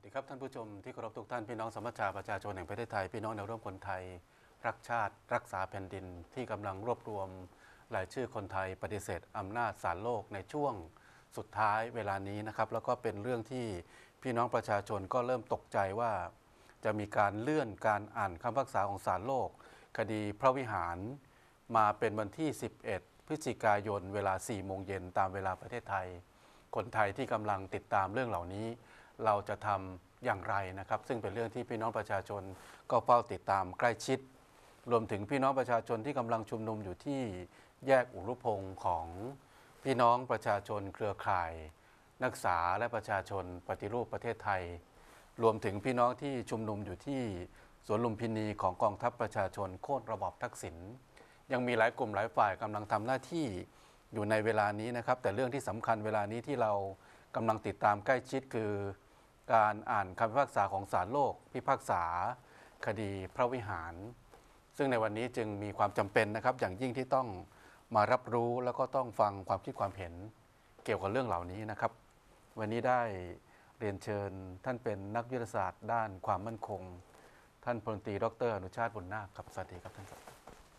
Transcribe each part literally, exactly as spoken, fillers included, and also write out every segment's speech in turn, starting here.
ดีครับท่านผู้ชมที่เคารพทุกท่านพี่น้องสมัชชาประชาชนแห่งประเทศไทยพี่น้องแนวร่วมคนไทยรักชาติรักษาแผ่นดินที่กำลังรวบรวมรายชื่อคนไทยปฏิเสธอำนาจศาลโลกในช่วงสุดท้ายเวลานี้นะครับแล้วก็เป็นเรื่องที่พี่น้องประชาชนก็เริ่มตกใจว่าจะมีการเลื่อนการอ่านคำพิพากษาของศาลโลกคดีพระวิหารมาเป็นวันที่สิบเอ็ดพฤศจิกายนเวลาสี่โมงเย็นตามเวลาประเทศไทยคนไทยที่กำลังติดตามเรื่องเหล่านี้เราจะทำอย่างไรนะครับซึ่งเป็นเรื่องที่พี่น้องประชาชนก็เฝ้าติดตามใกล้ชิดรวมถึงพี่น้องประชาชนที่กำลังชุมนุมอยู่ที่แยกอุรุพงศ์ของพี่น้องประชาชนเครือข่าย นักศึกษาและประชาชนปฏิรูปประเทศไทยรวมถึงพี่น้องที่ชุมนุมอยู่ที่สวนลุมพินีของกองทัพประชาชนโค่นระบอบทักษิณยังมีหลายกลุ่มหลายฝ่ายกำลังทำหน้าที่อยู่ในเวลานี้นะครับแต่เรื่องที่สำคัญเวลานี้ที่เรากำลังติดตามใกล้ชิดคือการอ่านคำพิพากษาของศาลโลกพิพากษาคดีพระวิหารซึ่งในวันนี้จึงมีความจำเป็นนะครับอย่างยิ่งที่ต้องมารับรู้แล้วก็ต้องฟังความคิดความเห็นเกี่ยวกับเรื่องเหล่านี้นะครับวันนี้ได้เรียนเชิญท่านเป็นนักยุทธศาสตร์ด้านความมั่นคงท่านพลตรีดรอนุชาติบุญนาคครับสวัสดีครับท่านครับ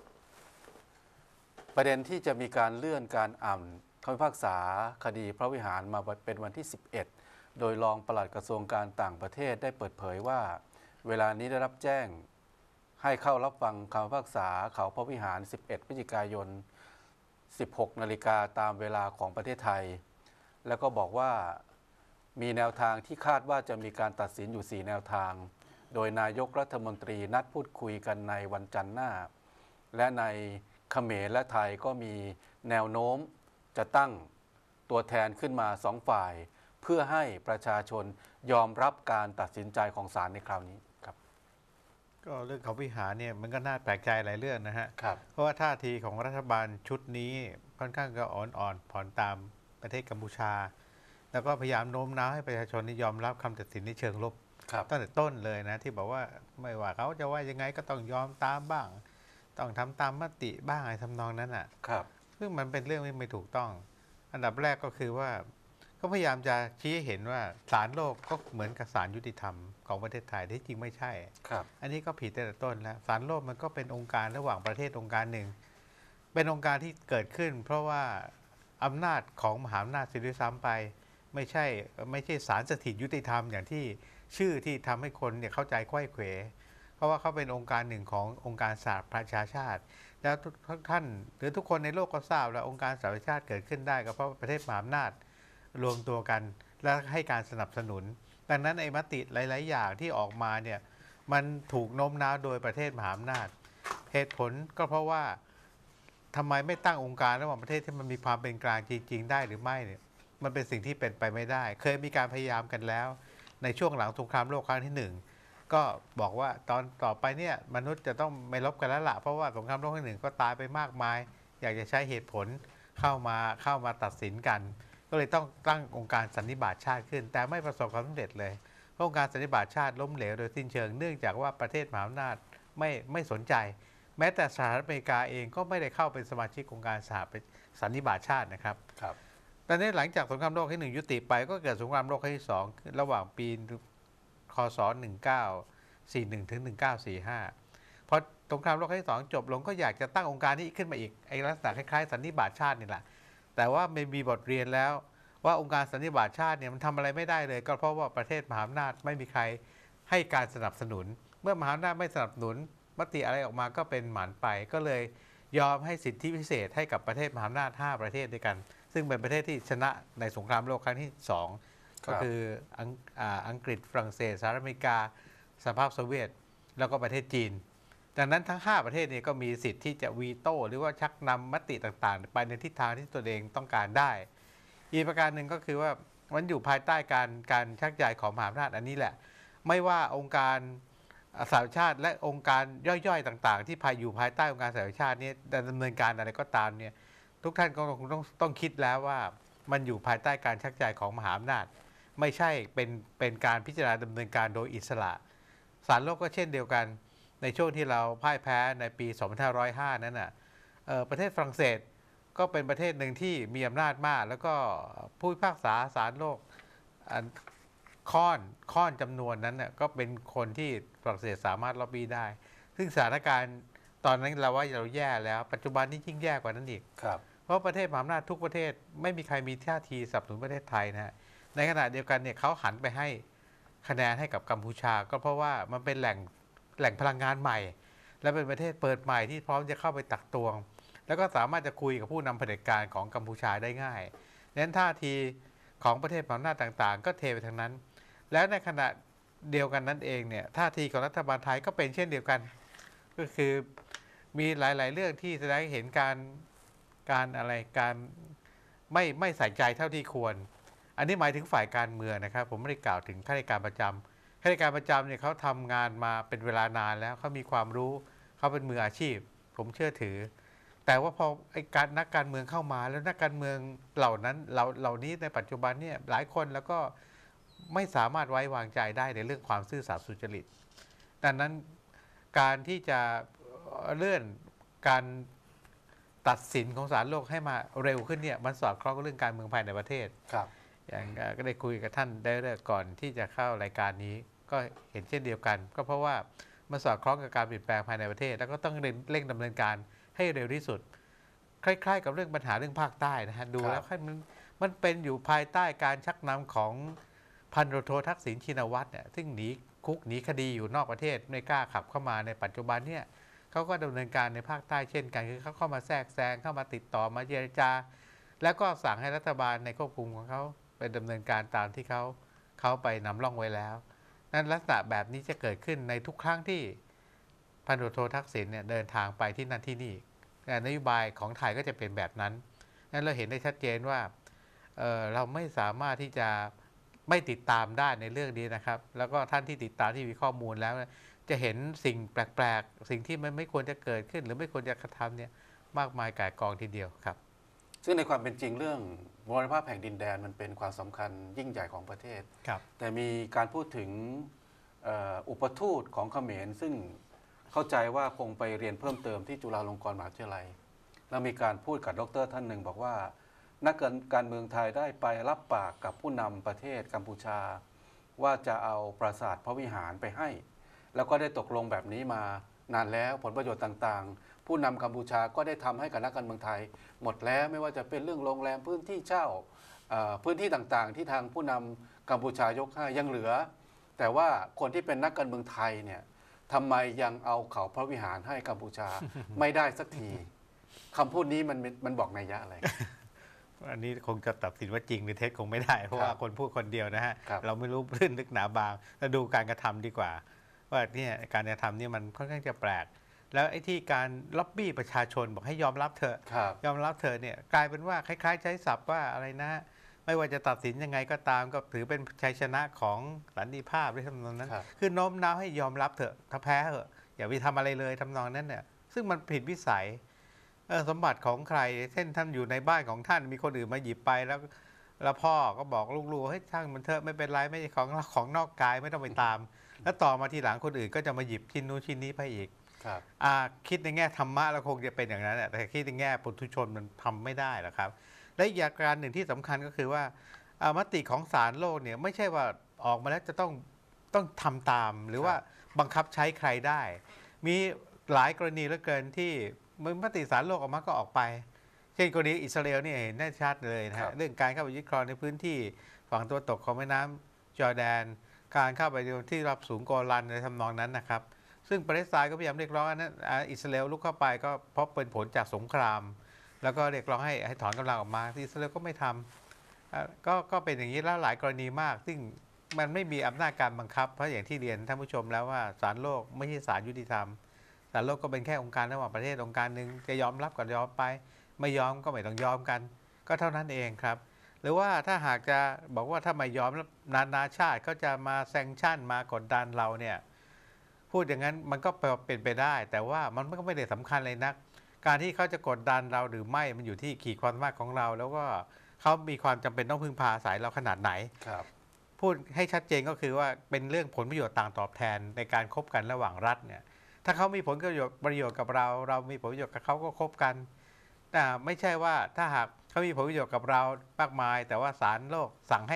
ประเด็นที่จะมีการเลื่อนการอ่านคำพิพากษาคดีพระวิหารมาเป็นวันที่สิบเอ็ดโดยรองปลัดกระทรวงการต่างประเทศได้เปิดเผยว่าเวลานี้ได้รับแจ้งให้เข้ารับฟังคำพิพากษาเขาพระวิหารสิบเอ็ดพฤศจิกายนสิบหกนาฬิกาตามเวลาของประเทศไทยแล้วก็บอกว่ามีแนวทางที่คาดว่าจะมีการตัดสินอยู่สี่แนวทางโดยนายกรัฐมนตรีนัดพูดคุยกันในวันจันทร์หน้าและในเขมรและไทยก็มีแนวโน้มจะตั้งตัวแทนขึ้นมาสองฝ่ายเพื่อให้ประชาชนยอมรับการตัดสินใจของศาลในคราวนี้ครับก็เรื่องเขาวิหารเนี่ยมันก็น่าแปลกใจหลายเรื่องนะฮะครับเพราะว่าท่าทีของรัฐบาลชุดนี้ค่อนข้างก็อ่อนๆผ่อนตามประเทศกัมพูชาแล้วก็พยายามโน้มน้าวให้ประชาชนยอมรับคำตัดสินในเชิงลบตั้งแต่ต้นเลยนะที่บอกว่าไม่ว่าเขาจะว่ายังไงก็ต้องยอมตามบ้างต้องทำตามมติบ้างอะไรทำนองนั้นอ่ะครับซึ่งมันเป็นเรื่องที่ไม่ถูกต้องอันดับแรกก็คือว่าก็พยายามจะชี้ให้เห็นว่าศาลโลกก็เหมือนกับศาลยุติธรรมของประเทศไทยที่จริงไม่ใช่ครับอันนี้ก็ผิดตั้งแต่ต้นแล้วศาลโลกมันก็เป็นองค์การระหว่างประเทศองค์การหนึ่งเป็นองค์การที่เกิดขึ้นเพราะว่าอำนาจของมหาอำนาจสิริซ้ำไปไม่ใช่ไม่ใช่ศาลสถิตยุติธรรมอย่างที่ชื่อที่ทำให้คนเนี่ยเข้าใจไขว้เขวเพราะว่าเขาเป็นองค์การหนึ่งขององค์การสหประชาชาติแล้วทุกท่านหรือทุกคนในโลกก็ทราบแล้วองค์การสหประชาชาติเกิดขึ้นได้ก็เพราะประเทศมหาอำนาจรวมตัวกันและให้การสนับสนุนดังนั้นไอ้มติหลายๆอย่างที่ออกมาเนี่ยมันถูกโน้มน้าวโดยประเทศมหาอำนาจเหตุผลก็เพราะว่าทำไมไม่ตั้งองค์การระหว่างประเทศที่มันมีความเป็นกลางจริงๆได้หรือไม่เนี่ยมันเป็นสิ่งที่เป็นไปไม่ได้เคยมีการพยายามกันแล้วในช่วงหลังสงครามโลกครั้งที่หนึ่งก็บอกว่าตอนต่อไปเนี่ยมนุษย์จะต้องไม่ลบกันแล้วล่ะเพราะว่าสงครามโลกครั้งที่หนึ่งก็ตายไปมากมายอยากจะใช้เหตุผลเข้ามาเข้ามาตัดสินกันก็เลยต้องตั้งองค์การสันนิบาตชาติขึ้นแต่ไม่ประสบความสำเร็จเลยเพราะองค์การสันนิบาตชาติล้มเหลวโดยสิ้นเชิงเนื่องจากว่าประเทศมหาอำนาจไม่ไม่สนใจแม้แต่สหรัฐอเมริกาเองก็ไม่ได้เข้าเป็นสมาชิกองค์การสหสันนิบาตชาตินะครับครับตอนนี้หลังจากสงครามโลกครั้งที่หนึ่งยุติไปก็เกิดสงครามโลกครั้งที่สองระหว่างปีคศหนึ่งเก้าสี่หนึ่งถึงหนึ่งเก้าสี่ห้าพอสงครามโลกครั้งที่สองจบลงก็อยากจะตั้งองค์การนี้ขึ้นมาอีกไอ้ลักษณะคล้ายๆสันนิบาตชาตินี่แหละแต่ว่าไม่มีบทเรียนแล้วว่าองค์การสันนิบาตชาติเนี่ยมันทำอะไรไม่ได้เลยก็เพราะว่าประเทศมหาอำนาจไม่มีใครให้การสนับสนุนเมื่อมหาอำนาจไม่สนับสนุนมติอะไรออกมาก็เป็นหมันไปก็เลยยอมให้สิทธิพิเศษให้กับประเทศมหาอำนาจห้าประเทศด้วยกันซึ่งเป็นประเทศที่ชนะในสงครามโลกครั้งที่สองก็คืออังกฤษฝรั่งเศสสหรัฐอเมริกาสหภาพโซเวียตแล้วก็ประเทศจีนดังนั้นทั้งห้าประเทศนี้ก็มีสิทธิ์ที่จะวีโต้หรือว่าชักนำมติต่างๆไปในทิศทางที่ตัวเองต้องการได้อีกประการหนึ่งก็คือว่ามันอยู่ภายใต้การการชักใยของมหาอำนาจอันนี้แหละไม่ว่าองค์การสหประชาชาติและองค์การย่อยๆต่างๆที่ภายอยู่ภายใต้องค์การสหประชาชาตินี้ดำเนินการอะไรก็ตามเนี่ยทุกท่านก็คงต้องต้องคิดแล้วว่ามันอยู่ภายใต้การชักใยของมหาอำนาจไม่ใช่เป็นเป็นการพิจารณาดำเนินการโดยอิสระศาลโลกก็เช่นเดียวกันในช่วงที่เราพ่ายแพ้ในปีสองพันห้าร้อยห้านั้นน่ะประเทศฝรั่งเศสก็เป็นประเทศหนึ่งที่มีอำนาจมากแล้วก็ผู้พิพากษาศาลโลกค่อนค่อนจำนวนนั้นน่ะก็เป็นคนที่ฝรั่งเศสสามารถล็อบบี้ได้ซึ่งสถานการณ์ตอนนั้นเราว่าเราแย่แล้วปัจจุบันนี้ยิ่งแย่กว่านั้นอีกครับเพราะประเทศมหาอำนาจทุกประเทศไม่มีใครมีท่าทีสนับสนุนประเทศไทยนะฮะในขณะเดียวกันเนี่ยเขาหันไปให้คะแนนให้กับกัมพูชาก็เพราะว่ามันเป็นแหล่งแหล่งพลังงานใหม่และเป็นประเทศเปิดใหม่ที่พร้อมจะเข้าไปตักตวงแล้วก็สามารถจะคุยกับผู้นำเผด็จการของกัมพูชาได้ง่ายดังนั้นท่าทีของประเทศมหาอำนาจต่างๆก็เทไปทางนั้นแล้วในขณะเดียวกันนั้นเองเนี่ยท่าทีของรัฐบาลไทยก็เป็นเช่นเดียวกันก็คือมีหลายๆเรื่องที่แสดงให้เห็นการการอะไรการไม่ไม่ใส่ใจเท่าที่ควรอันนี้หมายถึงฝ่ายการเมืองนะครับผมไม่ได้กล่าวถึงข้าราชการประจำข้าราชการประจำเนี่ยเขาทำงานมาเป็นเวลานานแล้วเขามีความรู้เขาเป็นมืออาชีพผมเชื่อถือแต่ว่าพอไอ้การนักการเมืองเข้ามาแล้วนักการเมืองเหล่านั้นเหล่าเหล่านี้ในปัจจุบันเนี่ยหลายคนแล้วก็ไม่สามารถไว้วางใจได้ในเรื่องความซื่อสัตย์สุจริตดังนั้นการที่จะเลื่อนการตัดสินของศาลโลกให้มาเร็วขึ้นเนี่ยมันสอดคล้องกับเรื่องการเมืองภายในประเทศครับอย่างก็ได้คุยกับท่านได้ก่อนที่จะเข้ารายการนี้ก็เห็นเช่นเดียวกัน ก็เพราะว่ามันสอดคล้องกับการเปลี่ยนแปลงภายในประเทศแล้วก็ต้องเร่งดำเนินการให้เร็วที่สุดคล้ายๆกับเรื่องปัญหาเรื่องภาคใต้นะฮะดูแล้วมันมันเป็นอยู่ภายใต้การชักนำของพันตำรวจโททักษิณชินวัตรเนี่ยซึ่งหนีคุกหนีคดีอยู่นอกประเทศไม่กล้าขับเข้ามาในปัจจุบันเนี่ยเขาก็ดำเนินการในภาคใต้เช่นกันคือเขาเข้ามาแทรกแซงเข้ามาติดต่อมาเจรจาแล้วก็สั่งให้รัฐบาลในควบคุมของเขาไปดำเนินการตามที่เขาเขาไปนำร่องไว้แล้วนั้นลักษณะแบบนี้จะเกิดขึ้นในทุกครั้งที่พันตำรวจโททักษิณเนี่ยเดินทางไปที่นั่นที่นี่นโยบายของไทยก็จะเป็นแบบนั้นนั้นเราเห็นได้ชัดเจนว่า เ, เราไม่สามารถที่จะไม่ติดตามได้ในเรื่องนี้นะครับแล้วก็ท่านที่ติดตามที่มีข้อมูลแล้วจะเห็นสิ่งแปลกๆสิ่งที่มันไม่ควรจะเกิดขึ้นหรือไม่ควรจะกระทำเนี่ยมากมายก่ายกองทีเดียวครับซึ่งในความเป็นจริงเรื่องมรดกแห่งดินแดนมันเป็นความสำคัญยิ่งใหญ่ของประเทศแต่มีการพูดถึงอุปทูตของเขมรซึ่งเข้าใจว่าคงไปเรียนเพิ่มเติมที่จุฬาลงกรณ์มหาวิทยาลัยแล้วมีการพูดกับดร.ท่านหนึ่งบอกว่านักการเมืองไทยได้ไปรับปากกับผู้นำประเทศกัมพูชาว่าจะเอาปราสาทพระวิหารไปให้แล้วก็ได้ตกลงแบบนี้มานานแล้วผลประโยชน์ต่างๆผู้นำกัมพูชาก็ได้ทำให้กับนักการเมืองไทยหมดแล้วไม่ว่าจะเป็นเรื่องโรงแรมพื้นที่เช่าพื้นที่ต่างๆที่ทางผู้นำกัมพูชายกให้ยังเหลือแต่ว่าคนที่เป็นนักการเมืองไทยเนี่ยทำไมยังเอาเขาพระวิหารให้กัมพูชา ไม่ได้สักทีคำพูดนี้มันมันบอกนัยยะอะไรอันนี้คงจะตัดสินว่าจริงหรือเท็จคงไม่ได้เพราะว่าคนพูดคนเดียวนะฮะเราไม่รู้ลื่นลึกหนาบางเราดูการกระทำดีกว่าว่าเนี่ยการกระทำนี่มันค่อนข้างจะแปลกแล้วไอ้ที่การล็อบบี้ประชาชนบอกให้ยอมรับเถอะยอมรับเถอะเนี่ยกลายเป็นว่าคล้ายๆใช้ศัพท์ว่าอะไรนะไม่ว่าจะตัดสินยังไงก็ตามก็ถือเป็นชัยชนะของสันติภาพในทำนองนั้นคือโน้มน้าวให้ยอมรับเถอะถ้าแพ้เถอะอย่าไปทำอะไรเลยทำนองนั้นเนี่ยซึ่งมันผิดวิสัยสมบัติของใครเช่นท่านอยู่ในบ้านของท่านมีคนอื่นมาหยิบไปแล้วแล้วพ่อก็บอกลูกๆให้ช่างมันเถอะไม่เป็นไรไม่ใช่ของของนอกกายไม่ต้องไปตามแล้วต่อมาทีหลังคนอื่นก็จะมาหยิบชิ้นนู้นชิ้นนี้ไปอีกคิดในแง่ธรรมะแล้วคงจะเป็นอย่างนั้นแต่คิดในแง่ปุถุชนมันทำไม่ได้หรอกครับและอีกอย่างการหนึ่งที่สำคัญก็คือว่ามติของศาลโลกเนี่ยไม่ใช่ว่าออกมาแล้วจะต้องต้องทำตามหรือว่าบังคับใช้ใครได้มีหลายกรณีเหลือเกินที่มติศาลโลกออกมาก็ออกไปเช่นกรณีอิสราเอลนี่เห็นได้ชัดเลยนะฮะเรื่องการเข้าไปยึดครองในพื้นที่ฝั่งตะวันตกของแม่น้ำจอร์แดนการเข้าไปที่รับสูงโกลันในทำนองนั้นนะครับซึ่งปาเลสไตน์ก็พยายามเรียกร้องนั้นอิสราเอลลุกเข้าไปก็เพราะเป็นผลจากสงครามแล้วก็เรียกร้องให้ให้ถอนกำลังออกมาที่อิสราเอลก็ไม่ทำก็ก็เป็นอย่างนี้แล้วหลายกรณีมากซึ่งมันไม่มีอำนาจการบังคับเพราะอย่างที่เรียนท่านผู้ชมแล้วว่าศาลโลกไม่ใช่ศาลยุติธรรมศาลโลกก็เป็นแค่องค์การระหว่างประเทศองค์การหนึ่งจะยอมรับก็ยอมไปไม่ยอมก็ไม่ต้องยอมกันก็เท่านั้นเองครับหรือว่าถ้าหากจะบอกว่าถ้าไม่ยอมนานาชาติเขาจะมาแซงชั่นมากดดันเราเนี่ยพูดอย่างนั้นมันก็เป็นไปได้แต่ว่ามันก็ไม่ได้สำคัญเลยนักการที่เขาจะกดดันเราหรือไม่มันอยู่ที่ขีดความสามารถของเราแล้วก็เขามีความจำเป็นต้องพึ่งพาอาศัยเราขนาดไหนพูดให้ชัดเจนก็คือว่าเป็นเรื่องผลประโยชน์ต่างตอบแทนในการคบกันระหว่างรัฐเนี่ยถ้าเขามีผลประโยชน์ประโยชน์กับเราเรามีผลประโยชน์กับเขาก็คบกันแต่ไม่ใช่ว่าถ้าหากเขามีผลประโยชน์กับเรามากมายแต่ว่าศาลโลกสั่งให้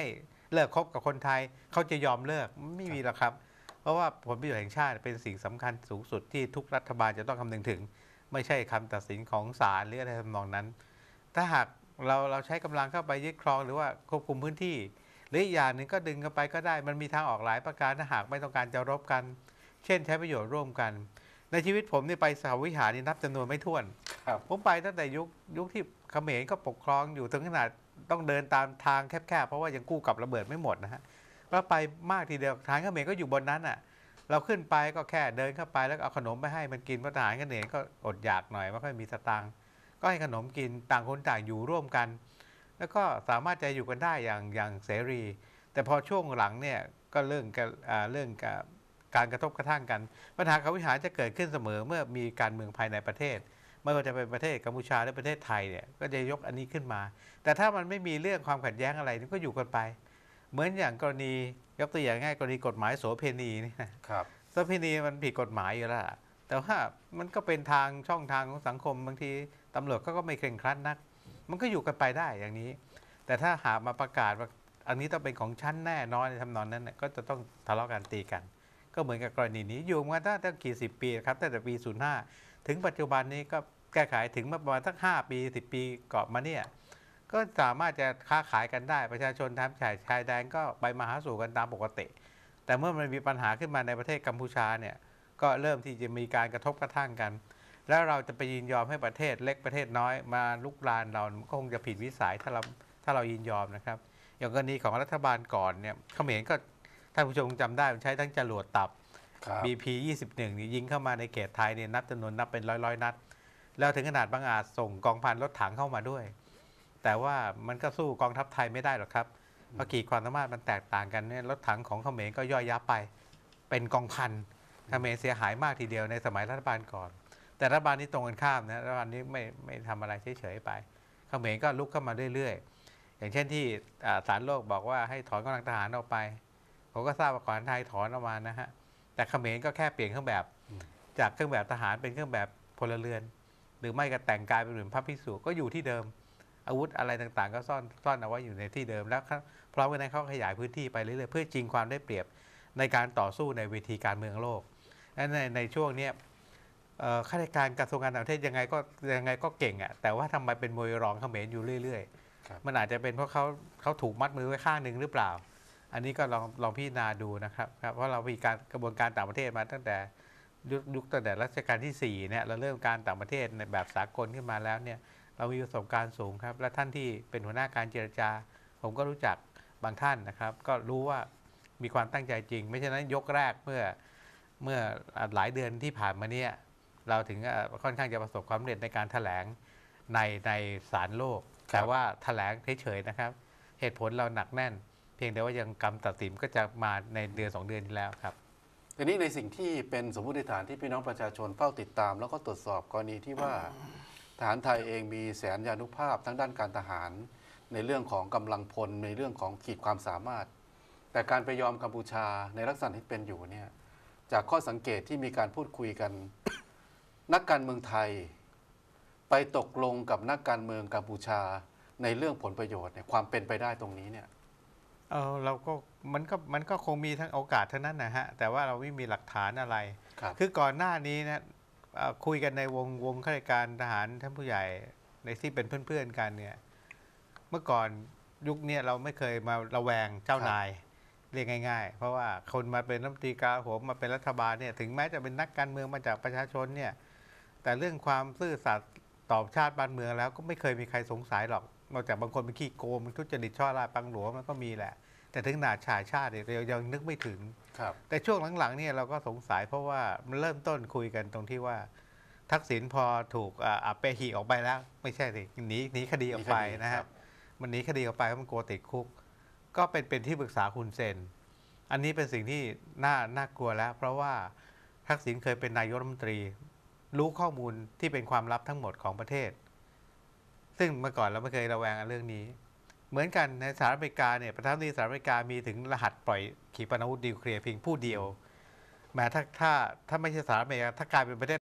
เลิกคบกับคนไทยเขาจะยอมเลิกไม่มีหรอกครับ เพราะว่าผลประโยชน์แห่งชาติเป็นสิ่งสำคัญสูงสุดที่ทุกรัฐบาลจะต้องคำนึงถึง ไม่ใช่คำตัดสินของศาลหรืออะไรทำนองนั้น ถ้าหากเราเราใช้กำลังเข้าไปยึดครองหรือว่าควบคุมพื้นที่หรืออีกอย่างหนึ่งก็ดึงกันไปก็ได้มันมีทางออกหลายประการถ้าหากไม่ต้องการจะรบกัน เช่นใช้ประโยชน์ร่วมกัน ในชีวิตผมนี่ไปสหวิหารนี่นับจำนวนไม่ถ้วนครับผมไปตั้งแต่ยุคยุคที่เขมรก็ปกครองอยู่ถึงขนาดต้องเดินตามทางแคบๆเพราะว่ายังกู้กับระเบิดไม่หมดนะฮะแล้วไปมากทีเดียวทหารเขมรก็อยู่บนนั้นอ่ะเราขึ้นไปก็แค่เดินเข้าไปแล้วเอาขนมไปให้มันกินเพราะทหารเขมรก็อดอยากหน่อยไม่ค่อยมีสตางค์ก็ให้ขนมกินต่างคนต่างอยู่ร่วมกัน แล้วก็สามารถจะอยู่กันได้อย่างอย่างเสรี แต่พอช่วงหลังเนี่ยก็เรื่องกับเรื่องกับการกระทบกระทั่งกันปัญหาการวิหารจะเกิดขึ้นเสมอเมื่อมีการเมืองภายในประเทศไม่ว่าจะเป็นประเทศกัมพูชาหรือประเทศไทยเนี่ยก็จะยกอันนี้ขึ้นมา แต่ถ้ามันไม่มีเรื่องความขัดแย้งอะไรก็อยู่กันไป เหมือนอย่างกรณียกตัวอย่างง่ายกรณีกฎหมายโสเภณีนี่นะครับ โสเภณีมันผิดกฎหมายอยู่แล้วแต่ว่ามันก็เป็นทางช่องทางของสังคมบางทีตำรวจก็ไม่เคร่งครัดนักมันก็อยู่กันไปได้อย่างนี้ แต่ถ้าหากมาประกาศว่าอันนี้ต้องเป็นของชั้นแน่นอนในทำนองนั้นก็จะต้องทะเลาะกันตีกัน ก็เหมือนกับกรณีนี้อยู่มาตั้งแต่กี่สิบปีครับตั้งแต่ปีศูนย์ห้าถึงปัจจุบันนี้ก็แก้ไขถึงมาประมาณสักห้าปีสิบปีเกาะมาเนี่ยก็สามารถจะค้าขายกันได้ประชาชนทำชายชายแดนก็ไปมาหาสู่กันตามปกติ แต่เมื่อมันมีปัญหาขึ้นมาในประเทศกัมพูชาเนี่ยก็เริ่มที่จะมีการกระทบกระทั่งกัน แล้วเราจะไปยินยอมให้ประเทศเล็กประเทศน้อยมาลุกลานเราก็คงจะผิดวิสัยถ้าเราถ้าเรายินยอมนะครับอย่างกรณีของรัฐบาลก่อนเนี่ยเขมรก็ท่านผู้ชมจำได้มันใช้ทั้งจรวดตับ บี พี ยี่สิบเอ็ด นี่ยิงเข้ามาในเขตไทยเนี่ยนับจำนวนนับเป็นร้อยร้อยนัดแล้วถึงขนาดบางอาจส่งกองพันรถถังเข้ามาด้วย แต่ว่ามันก็สู้กองทัพไทยไม่ได้หรอกครับเพราะขีดความสามารถมันแตกต่างกันเนี่ยรถถังของเขมรก็ย่อยยับไปเป็นกองพันเขมรเสียหายมากทีเดียวในสมัยรัฐบาลก่อน แต่รัฐบาลนี้ตรงกันข้ามนะรัฐบาลนี้ไม่ไม่ทำอะไรเฉยๆไปเขมรก็ลุกเข้ามาเรื่อยๆอย่างเช่นที่ศาลโลกบอกว่าให้ถอนกำลังทหารออกไปผมก็ทราบว่าก่อนไทยถอนออกมานะฮะแต่เขมรก็แค่เปลี่ยนเครื่องแบบจากเครื่องแบบทหารเป็นเครื่องแบบพลเรือนหรือไม่ก็แต่งกายเป็นเหมือนพระภิกษุก็อยู่ที่เดิมอาวุธอะไรต่างๆก็ซ่อนซ่อนเอาไว้อยู่ในที่เดิมแล้วพร้อมกันนั้นเขาขยายพื้นที่ไปเรื่อยๆเพื่อจริงความได้เปรียบในการต่อสู้ในเวทีการเมืองโลกและในในช่วงนี้ข้าราชการกระทรวงการต่างประเทศยังไงก็ยังไงก็เก่งอ่ะแต่ว่าทำไมเป็นมวยรองเขมรอยู่เรื่อยๆมันอาจจะเป็นเพราะเขาเขาถูกมัดมือไว้ข้างหนึ่งหรือเปล่าอันนี้ก็ลองลองพิจารณาดูนะครับเพราะเรามีการกระบวนการต่างประเทศมาตั้งแต่ยุคยุคตั้งแต่รัชกาลที่สี่เนี่ยเราเริ่มการต่างประเทศในแบบสากลขึ้นมาแล้วเนี่ยเรามีประสบการณ์สูงครับและท่านที่เป็นหัวหน้าการเจรจาผมก็รู้จักบางท่านนะครับก็รู้ว่ามีความตั้งใจจริงไม่ใช่นั้นยกแรกเมื่อเมื่อหลายเดือนที่ผ่านมาเนี่ยเราถึงค่อนข้างจะประสบความสำเร็จในการแถลงในในศาลโลกแต่ว่าแถลงเฉยๆนะครับเหตุผลเราหนักแน่นเพียงแต่ว่ายังกำตัดสินก็จะมาในเดือนสองเดือนที่แล้วครับทีนี้ในสิ่งที่เป็นสมมติฐานที่พี่น้องประชาชนเฝ้าติดตาม แล้วก็ตรวจสอบกรณีที่ว่าทหารไทยเองมีแสนยานุภาพทั้งด้านการทหารในเรื่องของกำลังพลในเรื่องของขีดความสามารถแต่การไปยอมกัมพูชาในลักษณะที่เป็นอยู่เนี่ยจากข้อสังเกตที่มีการพูดคุยกัน นักการเมืองไทยไปตกลงกับนักการเมืองกัมพูชาในเรื่องผลประโยชน์เนี่ยความเป็นไปได้ตรงนี้เนี่ยเออเราก็มันก็มันก็คงมีทั้งโอกาสเท่านั้นนะฮะแต่ว่าเราไม่มีหลักฐานอะไรครับคือก่อนหน้านี้นะคุยกันในวงวงข้าราชการทหารท่านผู้ใหญ่ในที่เป็นเพื่อนๆกันเนี่ยเมื่อก่อนยุคนี้เราไม่เคยมาระแวงเจ้านายเรียกง่ายๆเพราะว่าคนมาเป็นรัฐมนตรีกลาโหมมาเป็นรัฐบาลเนี่ยถึงแม้จะเป็นนักการเมืองมาจากประชาชนเนี่ยแต่เรื่องความซื่อสัตย์ต่อชาติบ้านเมืองแล้วก็ไม่เคยมีใครสงสัยหรอกนอกจากบางคนเป็นขี้โกงมันทุจริตช่อราชปังหลวงมันก็มีแหละแต่ถึงหนาชายชาติเรายังนึกไม่ถึงแต่ช่วงหลังๆเนี่ยเราก็สงสัยเพราะว่ามันเริ่มต้นคุยกันตรงที่ว่าทักษิณพอถูกอัปเปหิออกไปแล้วไม่ใช่สิหนีหนีคดีออกไปนะฮะมันหนีคดีออกไปเพราะมันกลัวติดคุกก็เป็นเป็นที่ปรึกษาคุณเซนอันนี้เป็นสิ่งที่น่าน่ากลัวแล้วเพราะว่าทักษิณเคยเป็นนายกรัฐมนตรีรู้ข้อมูลที่เป็นความลับทั้งหมดของประเทศซึ่งเมื่อก่อนเราไม่เคยระแวงเรื่องนี้เหมือนกันในสหรัฐอเมริกาเนี่ยประธานาธิบดีสหรัฐอเมริกามีถึงรหัสปล่อยขีปนาวุธนิวเคลียร์เพียงผู้เดียวแม้ถ้าถ้าถ้าไม่ใช่สหรัฐอเมริกาถ้ากลายเป็นประเทศ